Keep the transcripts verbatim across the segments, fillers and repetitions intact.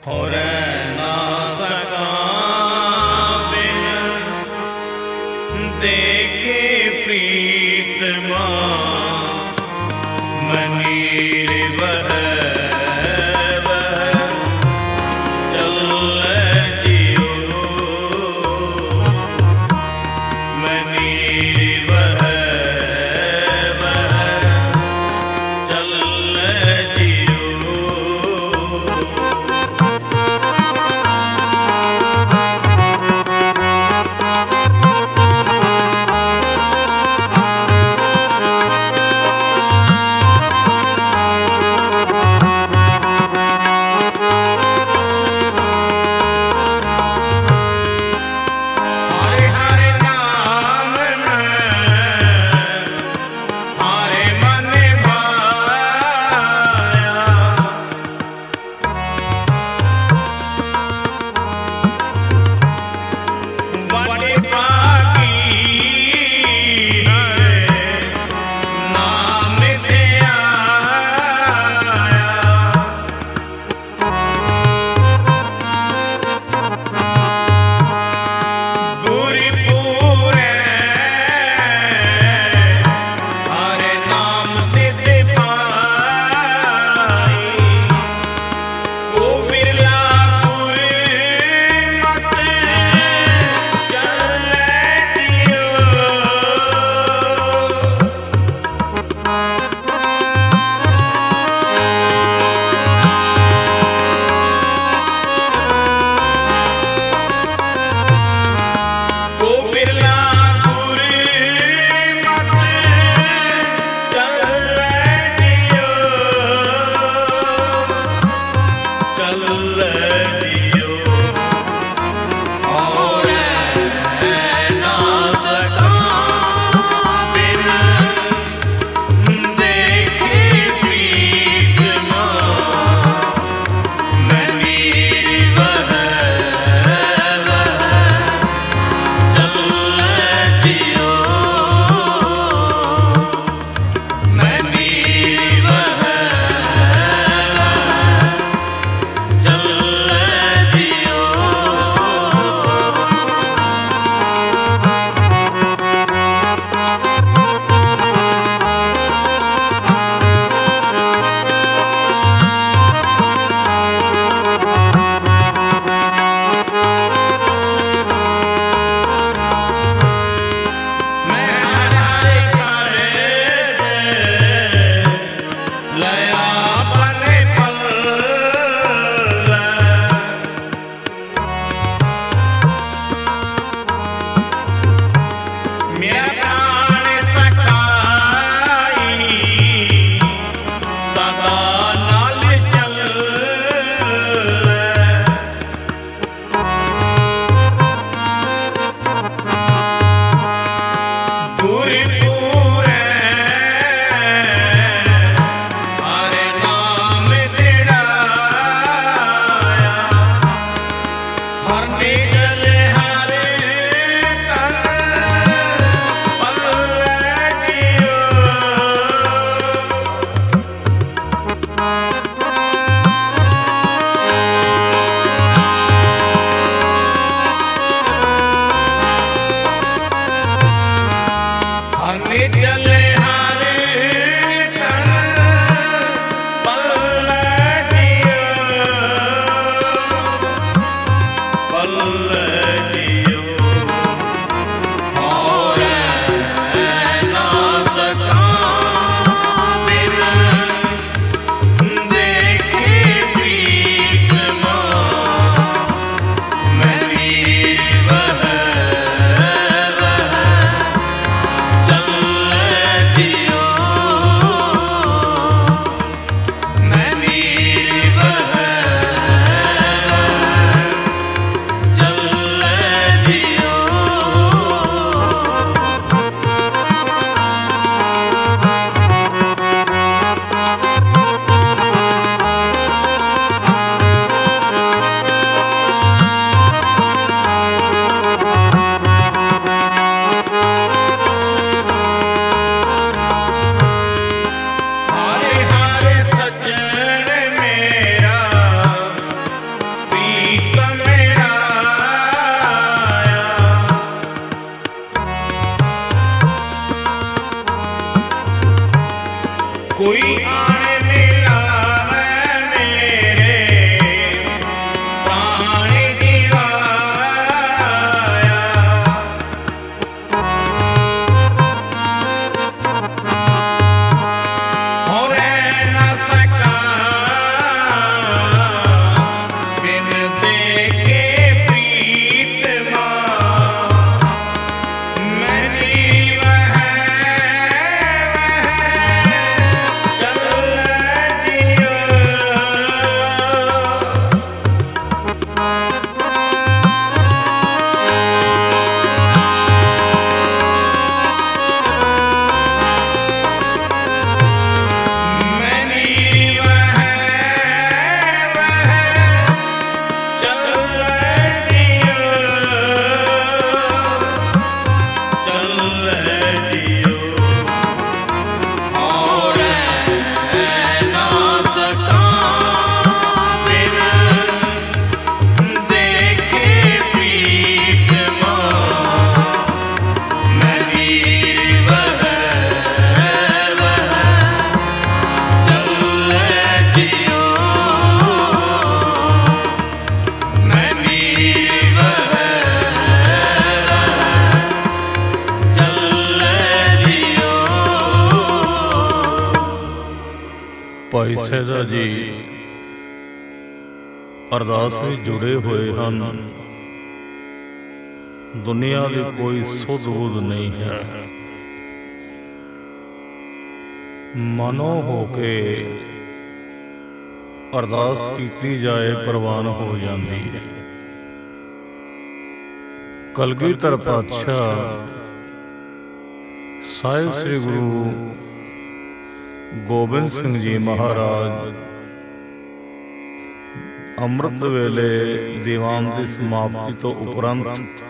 हौ रह ना सका बिन देखे प्रीतमा मनीर वह Thank you. गोबिंदा जी अरदास विच जुड़े हुए हैं। दुनिया की कोई सुध बुध नहीं है, मनो हो के अरदास की जाए प्रवान हो जाती है। कलगीधर पातशाह साहिब श्री गुरु गोबिंद सिंह जी महाराज अमृत वेले दीवान की समाप्ति तो उपरंत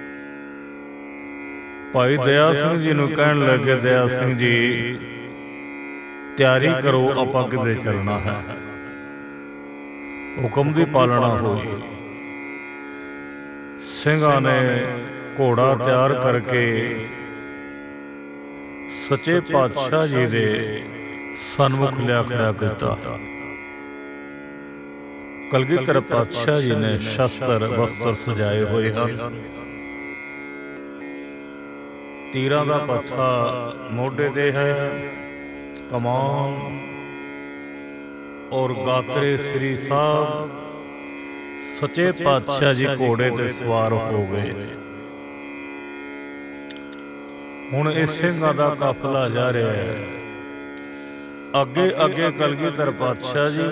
भाई दया सिंह जी नूं कहण लगे, दया सिंह जी तैयारी करो, आपां किते चलना है। हुक्म की पालना हुई। सिंघां ने घोड़ा तैयार करके सच्चे पातशाह जी दे सन्मुख लिया खड़ा किया। कलगीधर पातशाह जी ने शस्त्र वस्त्र सजाए हुए हैं। तीरां दा पत्था मोढे ते है, कमान और गात्रे श्री साहब सच्चे पातशाह जी घोड़े ते सवार हो गए। हुण इस सिंघां दा काफिला जा रहा है। अगे अगे कलगीधर पातशाह जी,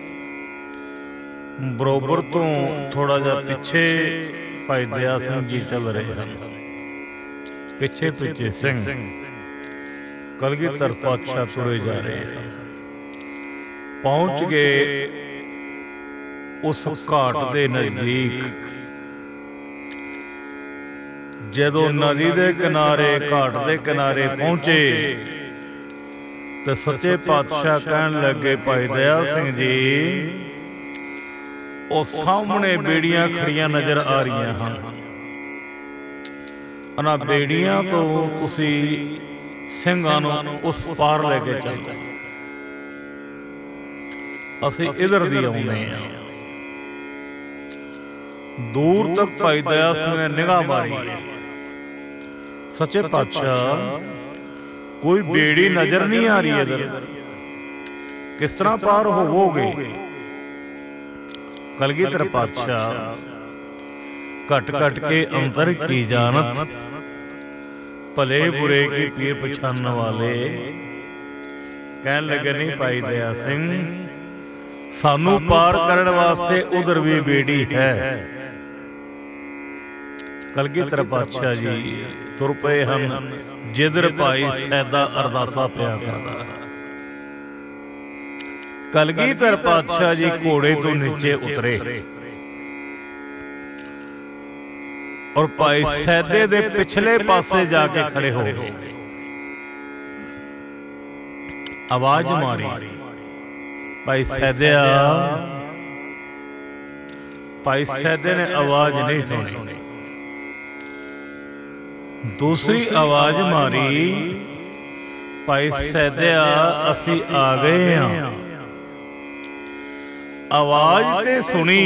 बरोबर तो थोड़ा जा पिछे भाई दया सिंह जी चल रहे हैं। पिछे पिछे सिंह कलगीधर पातशाह तुरे जा रहे हैं। पहुंच गए उस घाट के नजदीक। जदों नदी के किनारे घाट के किनारे पहुंचे तो सच्चे पातशाह कहन लगे, भाई दया सिंह जी वो सामने बेड़ियां खड़ियां नजर आ रही हैं। उन्हां बेड़ियां तो तुसी सिंघां नूं उस पार लेके चलो, असीं इधर दी आउंदे हां। दूर तक भाई दया सिंह ने निगाह मारी। सच्चे पातशाह कोई बेड़ी नजर नहीं आ रही इधर, किस तरह पार होवोगे? कलगीधर पातशाह कट कट के अंतर की जानत, भले बुरे की पीर पछानने वाले। कहने लगे, नहीं भाई दया सिंह, सानू पार करने वास्ते उधर भी बेड़ी है। कलगीधर पातशाह जी तुर पे हम जिधर भाई सैदा अरदासा पिया करदा। कलगीधर पातशाह जी घोड़े तो नीचे उतरे और भाई सैदे दे पिछले पासे जाके खड़े हो गए। आवाज मारी, भाई सैदिया। भाई सैदे ने आवाज नहीं सुनी। दूसरी आवाज मारी, भाई सैदिया असी आ गए हैं। आवाज ते सुनी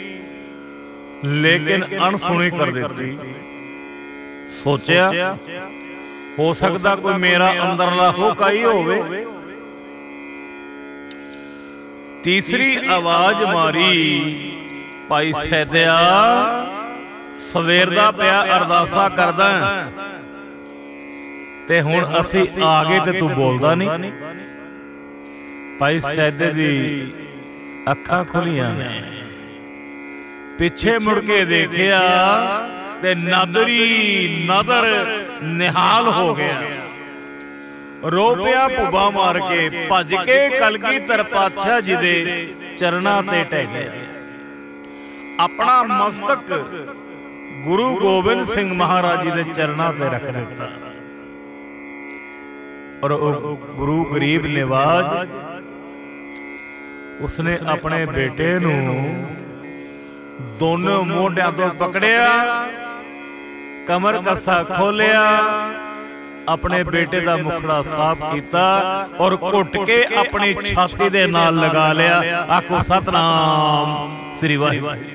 लेकिन अनसुनी कर देती। सोचा हो सकता कोई मेरा अंदरला होका ही होवे। तीसरी आवाज मारी, भाई सैदिया सवेर दा पिया अरदासा करदा ते हुण असी आ गए ते तू बोलदा नहीं। भाई सैदे दी अखां खुलियां ने, पिछे मुड़ के देखिया ते नदरी नदर निहाल हो गया। रो पिया भुब्बा मार के, भज के कलगीधर पातशाह जी दे चरणां ते टह गया। अपना मस्तक गुरु गोबिंद सिंह महाराज जी दे चरणां ते रख दिता। और गुरु गरीब निवाज उसने अपने बेटे नू दोनों मोढियां तो पकड़िया, कमर कसा खोलिया, अपने बेटे का मुखड़ा साफ किया और घुट के अपनी छाती दे नाल लगा लिया। आखो सतनाम श्री वाहिगुरू।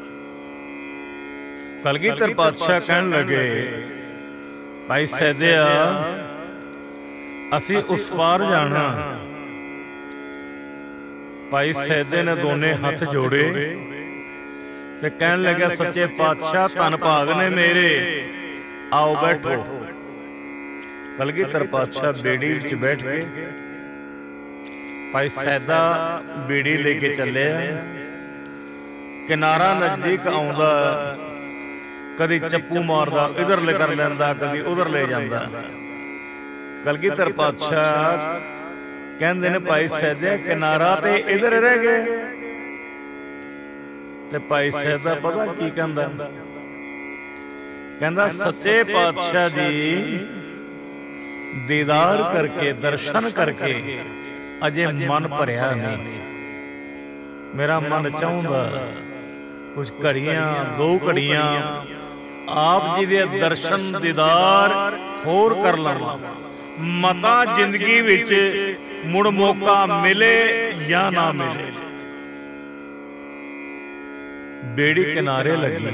कलगीधर पातशाह कहन लगे, भाई सैदिया असी उस पार जाना, भाई सैदे ने दोने हथ जोड़े ते कहन लगे सच्चे पातशाह धन भाग ने मेरे, आओ बैठो। कलगीधर पातशाह बेड़ी विच बैठ के भाई सैदा बेड़ी लेके चले, किनारा नजदीक आउंदा, कदी चप्पू मारदा इधर ले कर लैंदा, कदी उधर ले जांदा। कलगीधर पातशाह कहंदे ने भाई सैदे किनारा ते इधर रह गए। ते भाई सैदा पता की कहंदा, कहंदा सच्चे पातशाह जी दीदार करके दर्शन करके अजे मन भरिया नहीं, मेरा मन चाहुंदा कुछ घड़ियां दो घड़ियां आप जी दे दर्शन दीदार होर कर लवां, मता जिंदगी विच मुड़ मौका मिले या ना मिले। बेड़ी किनारे लगी,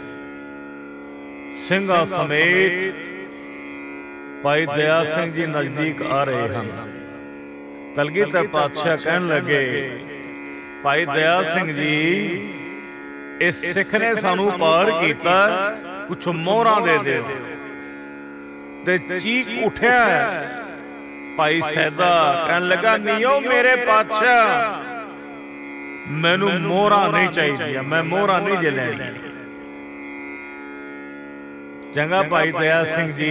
सिंघा समेत भाई दया सिंह जी नजदीक आ रहे हैं। कलगीधर पातशाह कहन लगे, भाई दया सिंह जी इस सिख ने सानू पार कीता, कुछ मोहरां दे दे। ते चीख उठिया भाई सैदा कहन लगा, नीओ मेरे पातशाह मैनू मोहरा नहीं चाहिए, मैं मोहरा नहीं जे लैनी। चंगा भाई दया सिंह जी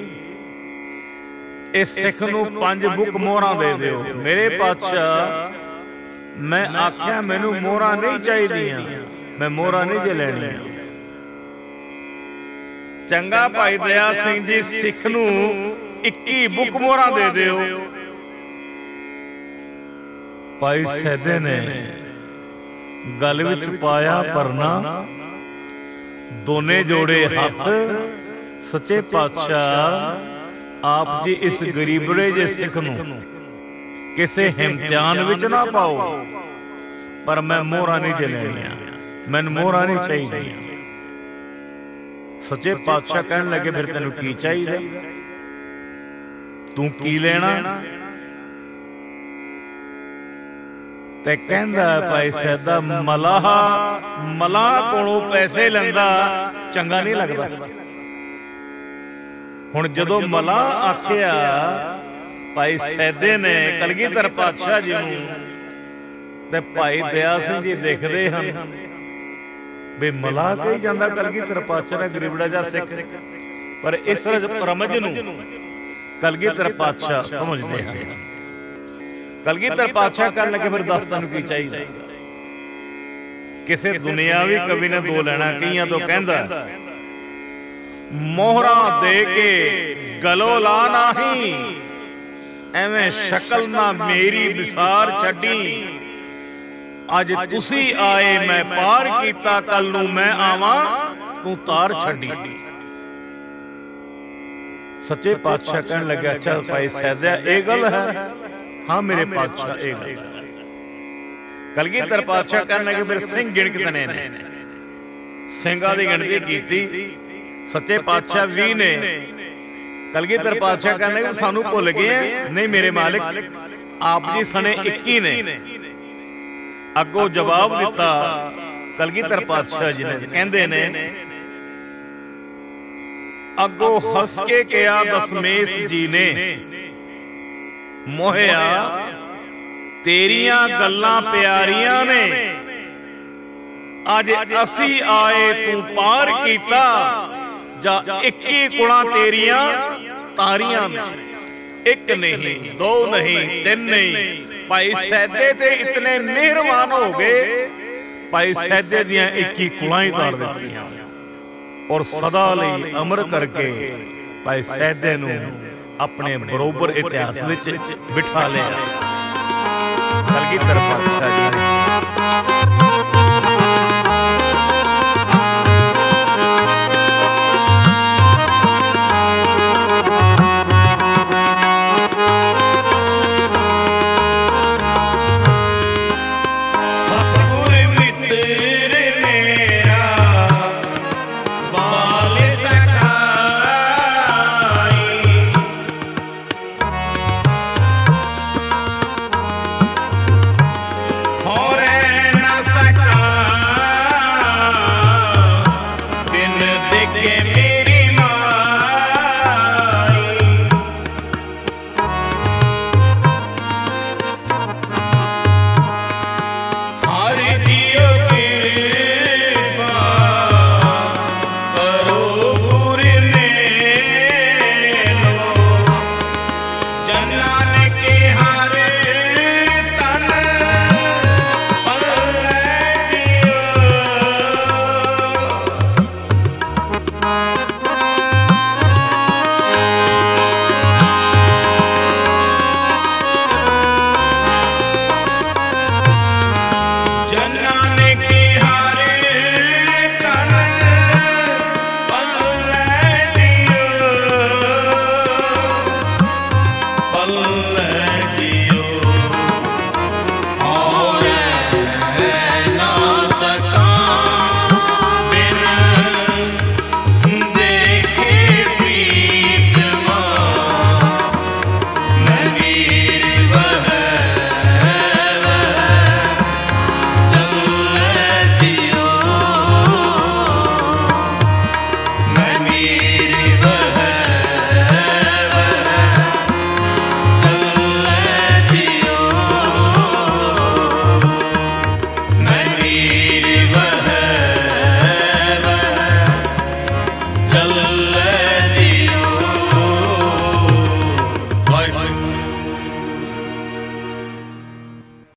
इस सिख नू पंज बुक मोहरा दे दिओ। मेरे पातशाह मैं आख्या मैनू मोहरा नहीं चाहिए, मैं मोहरा नहीं जे लैनी। चंगा भाई दया सिंह जी सिख नू इक्की बुक मोहरा दे दिओ। भाई सैदे ने गल विच पाया परना, दोने जोड़े हथ, सच्चे पातशाह आप जी इस गरीबड़े जे सिख नू किसे इम्तिहान विच ना पाओ, पर मैं मोहरा नहीं जे लैनिया, मैनू मोहरा नहीं चाहिए। सच्चे पातशाह कहन लगे, फिर तेनू की चाहिए, तू की लेना? ते कहंदा भाई सैदा मलाह मलाह कोलों पैसे लैंदा चंगा नहीं लगदा। हुण जदों मलाह आखिया भाई सैदे ने कलगीधर पातशाह जी नूं, ते भाई दया सिंह जी देखदे हन बे मलाह कही जांदा कलगीधर पातशाह ने गरीबड़ा जा सिख, पर इस रमज नूं कलगीधर पातशाह समझदे हन। कलगीधर पातशाह कहन लगे, फिर दस तैनूं की चाहिए? किसे दुनियावी कवि ने दो लैना कईयां तो कहंदा, मोहरा दे के गलो ला नाही, एवें शक्ल ना मेरी विसार छड्डी, अज तुसी आए मैं पार कीता, कल नूं मैं आवां तू तार छड्डी। सच्चे पातशाह कहन लगे, अच्छा भाई सैदा ये गल है? हाँ मेरे पातशाह ये गल है। कलगीधर पातशाह कहन लगे, फिर सिंह गिण कितने ने? सिंघां दी गिणती कीती, सच्चे पातशाह भी ने। कलगीधर पातशाह कहन लगे, सानू भुल गए नहीं मेरे मालिक, आप जी सने इक्की ने। अगों जवाब दिता कलगीधर पातशाह जी ने, कहंदे ने अगों हस के कहा दसमेश जी ने, मोहिया तेरियां गल्लां प्यारियां ने, अज असी आए तू पार कीता, जा इक्की कुड़ा तेरियां तारियां ने। एक नहीं दो नहीं तीन नहीं, भाई सैदे ते इतने मेहरबान हो गए, भाई सैदे दियां इक्की कुड़ां ही तार दित्तियां और सदा लई अमर करके भाई सैदे नूं अपने बरोबर इतिहास विच बिठा लिया। कलगीधर पातशाह